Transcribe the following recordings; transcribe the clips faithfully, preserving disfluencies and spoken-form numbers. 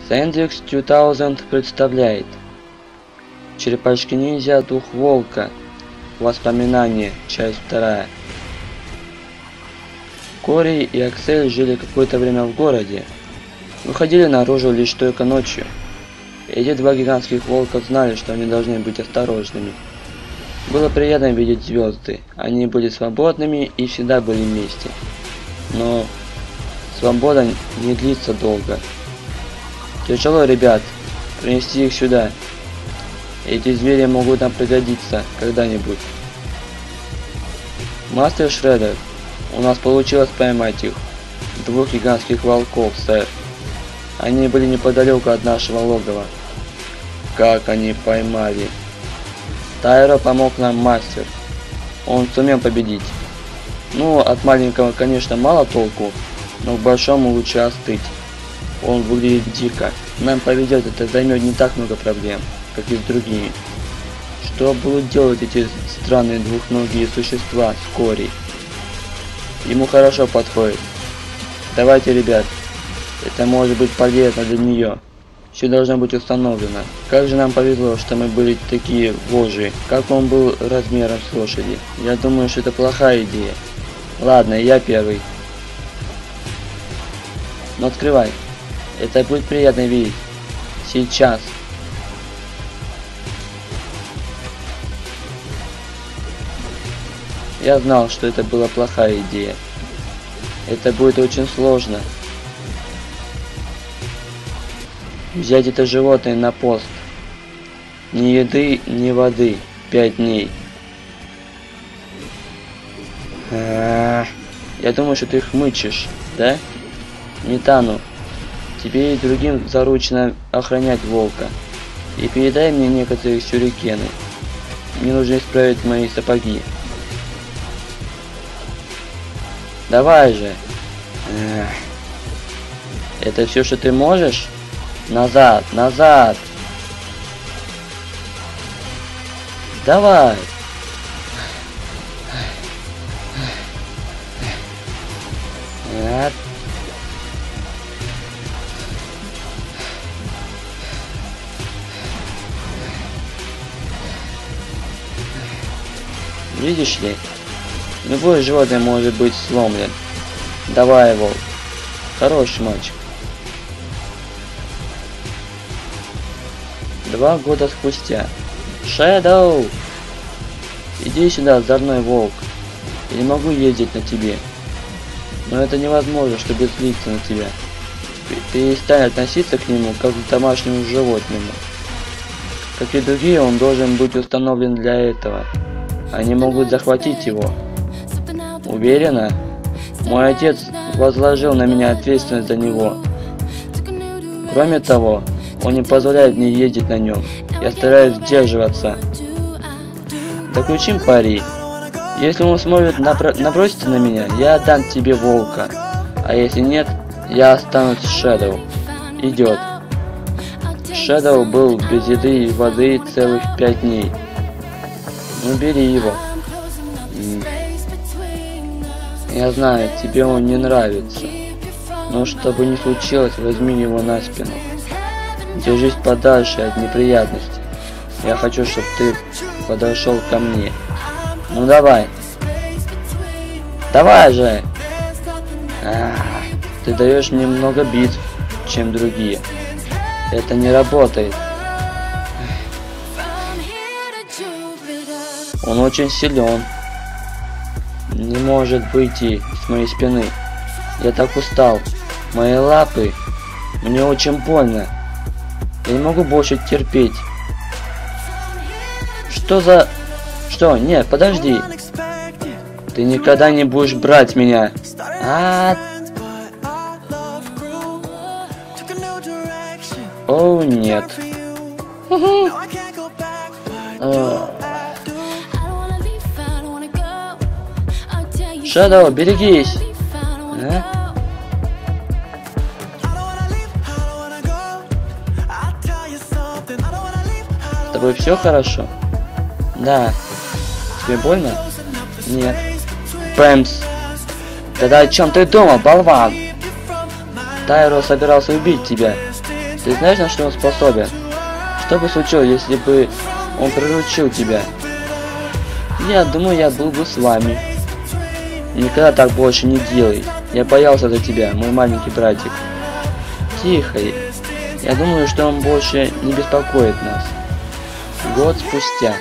Сэндикс две тысячи представляет Черепашки-ниндзя Дух Волка. Воспоминания. Часть вторая. Кори и Аксель жили какое-то время в городе. Выходили наружу лишь только ночью. Эти два гигантских волка знали, что они должны быть осторожными. Было приятно видеть звезды. Они были свободными и всегда были вместе. Но свобода не длится долго. Тяжело, ребят, принести их сюда. Эти звери могут нам пригодиться когда-нибудь. Мастер Шреддер, у нас получилось поймать их. Двух гигантских волков, сэр. Они были неподалеку от нашего логова. Как они поймали? Тайро помог нам, мастер. Он сумел победить. Ну, от маленького, конечно, мало толку, но к большому лучше остыть. Он выглядит дико. Нам повезет, это займет не так много проблем, как и с другими. Что будут делать эти странные двухногие существа с Кори? Ему хорошо подходит. Давайте, ребят. Это может быть полезно для нее. Все должно быть установлено. Как же нам повезло, что мы были такие вожжи. Как он был размером с лошади. Я думаю, что это плохая идея. Ладно, я первый. Но открывай. Это будет приятно видеть. Сейчас. Я знал, что это была плохая идея. Это будет очень сложно. Взять это животное на пост. Ни еды, ни воды. Пять дней. А-а-а. Я думаю, что ты их мычишь, да? Нитану. Тебе и другим заручено охранять волка. И передай мне некоторые сюрикены. Мне нужно исправить мои сапоги. Давай же. Эх. Это все, что ты можешь? Назад, назад. Давай. Нет. Видишь ли, любое животное может быть сломлен. Давай его. Хороший мальчик. Два года спустя. Шэдоу! Иди сюда, озорной волк. Я не могу ездить на тебе. Но это невозможно, чтобы злиться на тебя. Перестань относиться к нему, как к домашнему животному. Как и другие, он должен быть установлен для этого. Они могут захватить его. Уверена? Мой отец возложил на меня ответственность за него. Кроме того, он не позволяет мне ездить на нем. Я стараюсь сдерживаться. Заключим пари. Если он сможет наброситься на меня, я отдам тебе волка. А если нет, я останусь с Шэдоу. Идет. Шэдоу был без еды и воды целых пять дней. Ну бери его. Я знаю, тебе он не нравится. Но чтобы не случилось, возьми его на спину. Держись подальше от неприятностей. Я хочу, чтобы ты подошел ко мне. Ну давай. Давай же. А, ты даешь мне много битв, чем другие. Это не работает. Он очень силен. Не может выйти с моей спины. Я так устал. Мои лапы. Мне очень больно. Я не могу больше терпеть. Что за... Что? Нет, подожди. Ты никогда не будешь брать меня. А... О, нет. Шэдоу, берегись. А? С тобой все хорошо? Да. Тебе больно? Нет. Пэмс. Тогда о чем ты думал, болван? Тайро собирался убить тебя. Ты знаешь, на что он способен? Что бы случилось, если бы он приручил тебя? Я думаю, я был бы с вами. Никогда так больше не делай. Я боялся за тебя, мой маленький братик. Тихо. Я думаю, что он больше не беспокоит нас. Год спустя.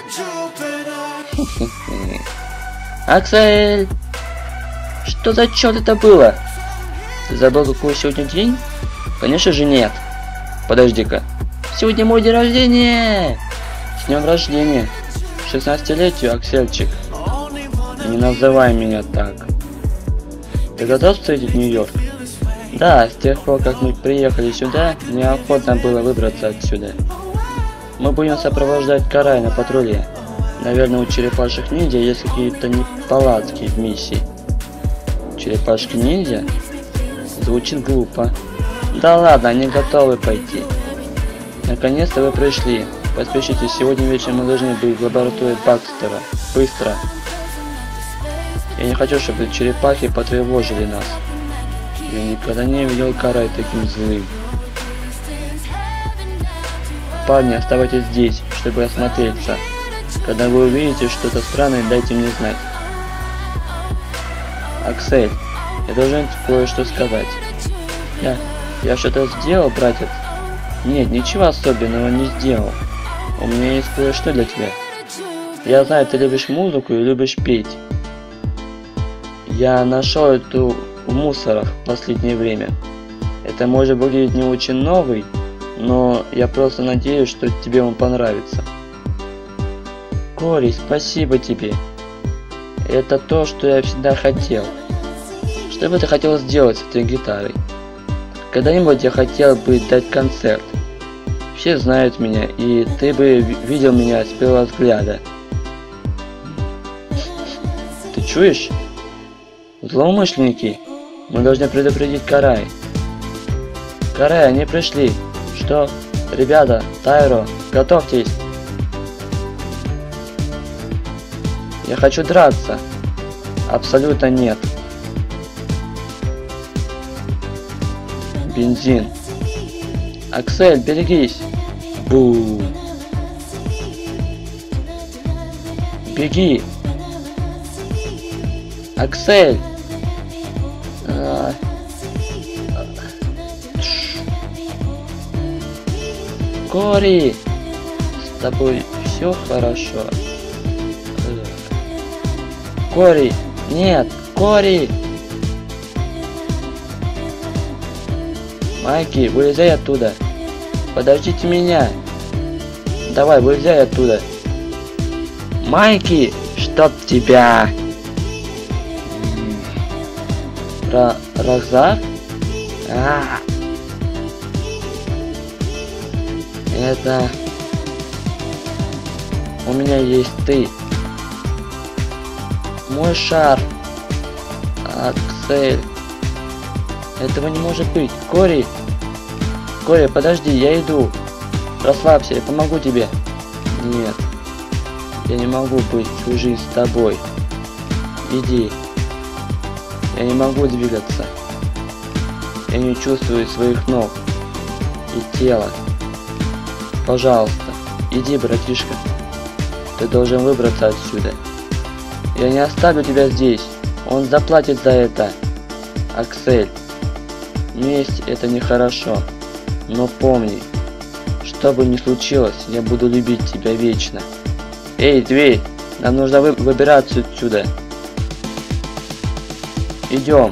Аксель! Что за черт это было? Ты забыл, какой сегодня день? Конечно же нет. Подожди-ка. Сегодня мой день рождения! С днем рождения! шестнадцатилетию, Аксельчик. Не называй меня так. Ты готов встретить Нью-Йорк? Да, с тех пор, как мы приехали сюда, неохотно было выбраться отсюда. Мы будем сопровождать Карай на патруле. Наверное, у черепашек-ниндзя есть какие-то неполадки в миссии. Черепашки-ниндзя? Звучит глупо. Да ладно, они готовы пойти. Наконец-то вы пришли. Поспешите, сегодня вечером мы должны быть в лаборатории Бакстера. Быстро. Я не хочу, чтобы черепахи потревожили нас. Я никогда не видел Карай таким злым. Парни, оставайтесь здесь, чтобы осмотреться. Когда вы увидите что-то странное, дайте мне знать. Аксель, я должен кое-что сказать. Я... я что-то сделал, братец? Нет, ничего особенного не сделал. У меня есть кое-что для тебя. Я знаю, ты любишь музыку и любишь петь. Я нашел эту в мусорах в последнее время. Это может выглядеть не очень новый, но я просто надеюсь, что тебе он понравится. Кори, спасибо тебе. Это то, что я всегда хотел. Что бы ты хотел сделать с этой гитарой? Когда-нибудь я хотел бы дать концерт. Все знают меня, и ты бы видел меня с первого взгляда. Ты чуешь? Злоумышленники. Мы должны предупредить Карай. Карай, они пришли. Что? Ребята, Тайро, готовьтесь. Я хочу драться. Абсолютно нет. Бензин. Аксель, берегись. Бу. Беги. Аксель. А... Кори. С тобой все хорошо. Кори. Нет. Кори. Майки, вылезай оттуда. Подождите меня. Давай, вылезай оттуда. Майки, чтоб тебя. Ра Рахзак? А, это... У меня есть ты. Мой шар. Аксель. Этого не может быть. Кори. Кори, подожди, я иду. Расслабься, я помогу тебе. Нет. Я не могу быть всю жизнь с тобой. Иди. Я не могу двигаться. Я не чувствую своих ног и тела. Пожалуйста, иди, братишка. Ты должен выбраться отсюда. Я не оставлю тебя здесь. Он заплатит за это. Аксель. Месть — это нехорошо. Но помни, что бы ни случилось, я буду любить тебя вечно. Эй, дверь! Нам нужно вы выбираться отсюда. Идем.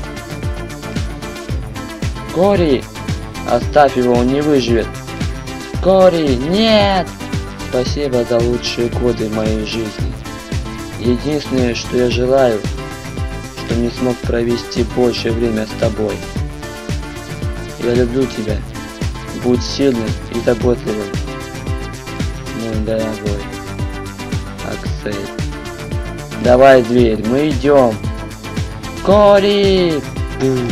Кори! Оставь его, он не выживет. Кори, нет! Спасибо за лучшие годы моей жизни. Единственное, что я желаю, что не смог провести больше время с тобой. Я люблю тебя. Будь сильным и заботливым. Мой дорогой Аксель. Давай дверь, мы идем. Кори! Бум.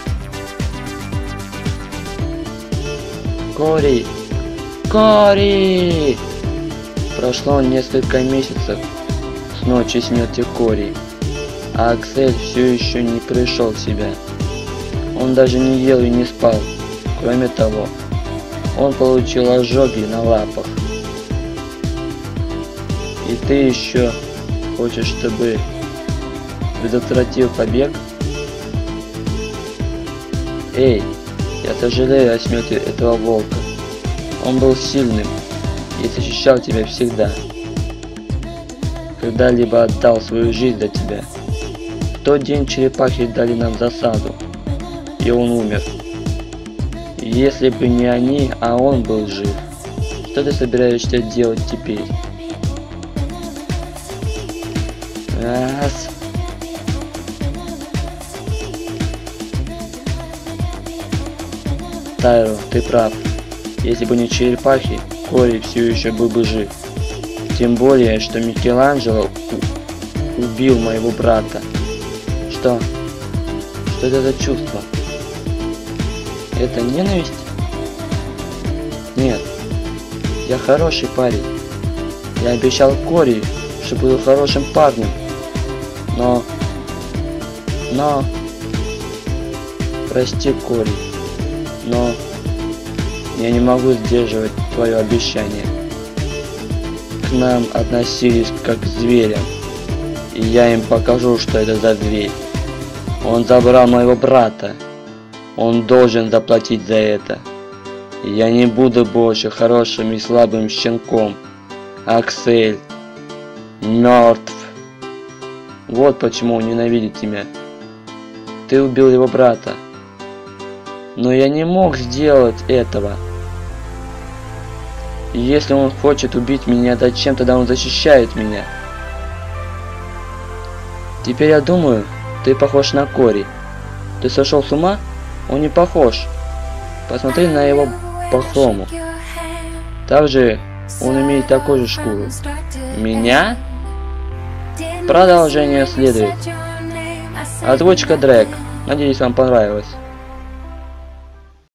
Кори! Кори! Прошло несколько месяцев с ночи смерти Кори, а Аксель все еще не пришел в себя. Он даже не ел и не спал. Кроме того, он получил ожоги на лапах. И ты еще хочешь, чтобы предотвратил побег? Эй, я сожалею о смерти этого волка. Он был сильным и защищал тебя всегда. Когда-либо отдал свою жизнь за тебя. В тот день черепахи дали нам засаду, и он умер. Если бы не они, а он был жив, что ты собираешься делать теперь? Раз. Тайро, ты прав. Если бы не черепахи, Кори все еще был бы жив. Тем более, что Микеланджело убил моего брата. Что? Что это за чувство? Это ненависть? Нет. Я хороший парень. Я обещал Кори, что буду хорошим парнем. Но... Но... Прости, Кори. Но... Я не могу сдерживать твое обещание. К нам относились как к зверям. И я им покажу, что это за зверь. Он забрал моего брата. Он должен заплатить за это. Я не буду больше хорошим и слабым щенком. Аксель мертв. Вот почему он ненавидит тебя. Ты убил его брата. Но я не мог сделать этого. И если он хочет убить меня, зачем тогда он защищает меня? Теперь я думаю, ты похож на Кори. Ты сошел с ума? Он не похож. Посмотри на его пахрому. Также он имеет такую же шкуру. Меня? Продолжение следует. Озвучка Дрэк. Надеюсь, вам понравилось.